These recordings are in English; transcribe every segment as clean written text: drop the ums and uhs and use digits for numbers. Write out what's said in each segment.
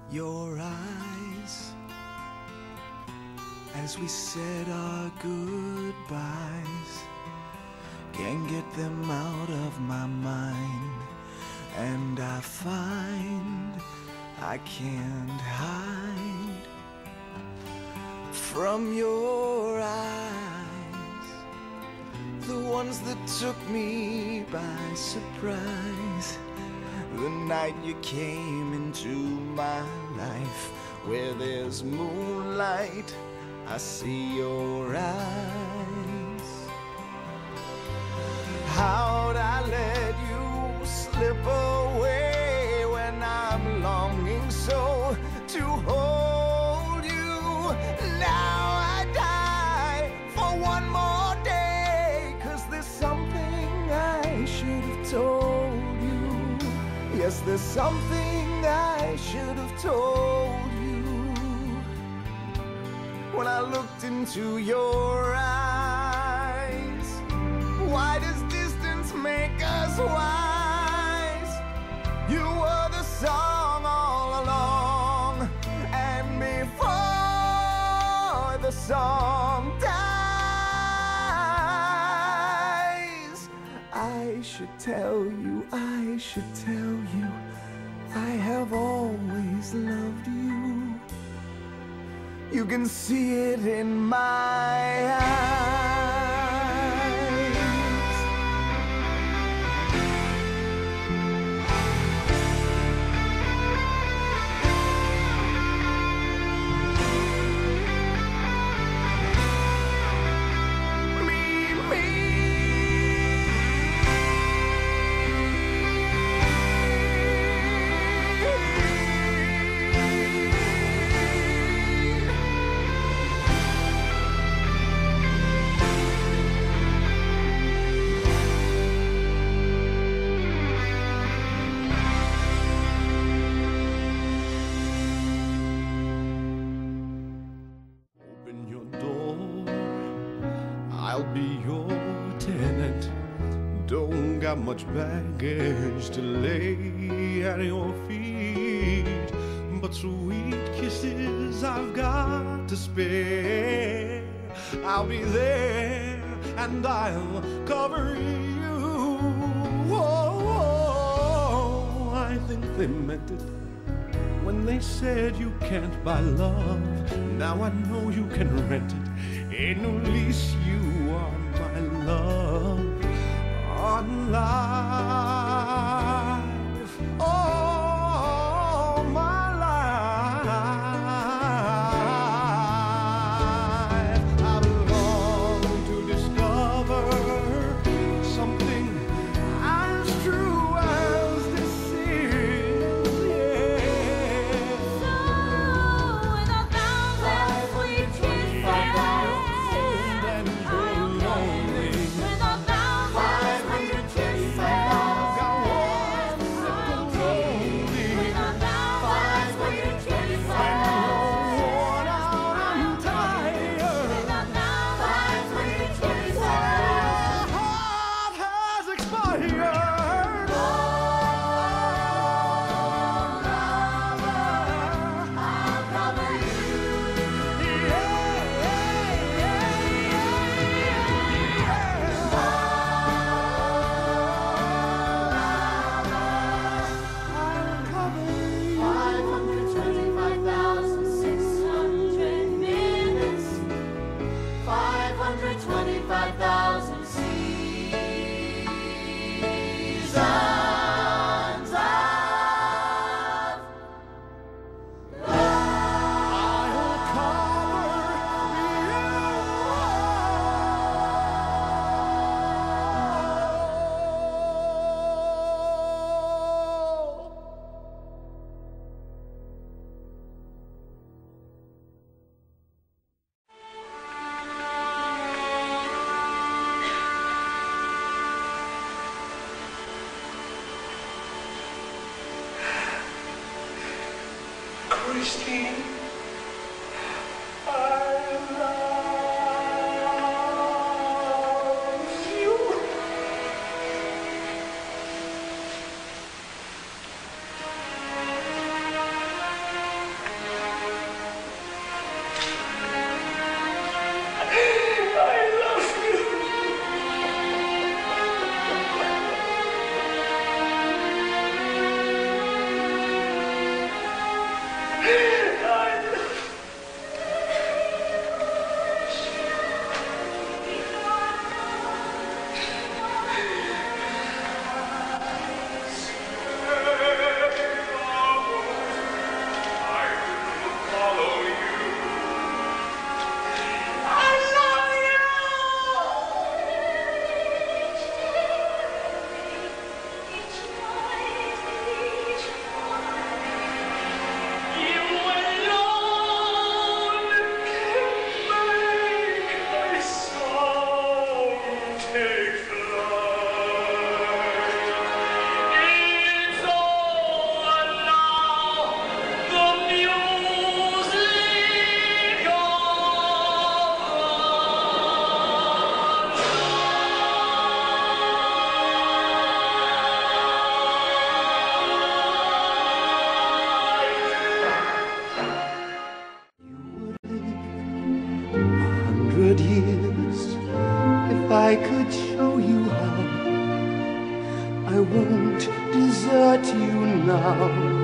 your eyes as we said our goodbyes. Can't get them out of my mind, and I find I can't hide from your eyes, the ones that took me by surprise. The night you came into my life, where there's moonlight, I see your eyes. How'd I let you slip away when I'm longing so to hold you? Now I die for one more day, 'cause there's something I should have told you. Yes, there's something I should have told you when I looked into your eyes. Why does distance make us wise? You were the song all along, and before the song dies, I should tell you, I should tell you, I have always loved you. You can see it in my eyes. I'll be your tenant. Don't got much baggage to lay at your feet, but sweet kisses I've got to spare. I'll be there and I'll cover you. Oh, I think they meant it when they said you can't buy love. Now I know you can rent it. Ain't no lease, you are my love on life. Oh, my life. I long to discover something as true as this is, yeah. So, in a thousand sweet kisses, Christine, I love you. I won't desert you now.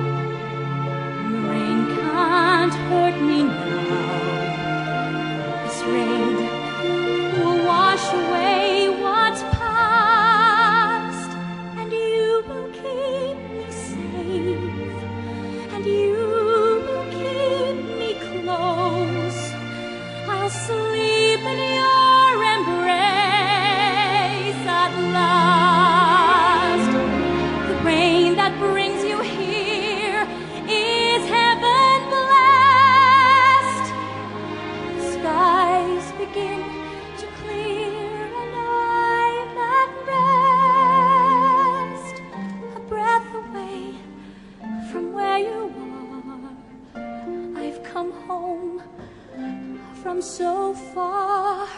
Rain can't hurt me now. This rain will wash away what's past, and you will keep me safe, and you will keep me close. I'll sleep in your embrace at last. The rain that brings you here is heaven blessed. The skies begin to clear and I'm at rest. A breath away from where you are, I've come home from so far.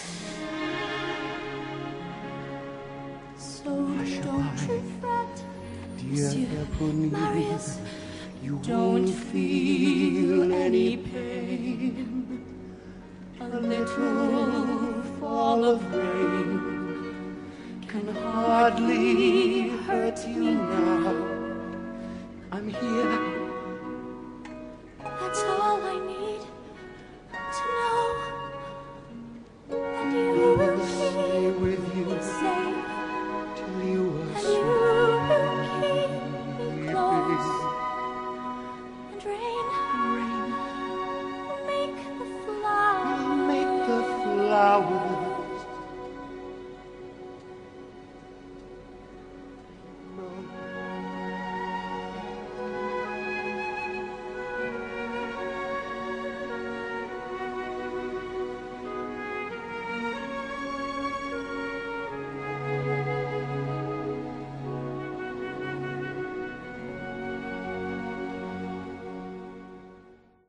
So don't you fret, Dear Marius, you don't won't feel any pain. a little Fall of rain can hardly hurt you now. I'm here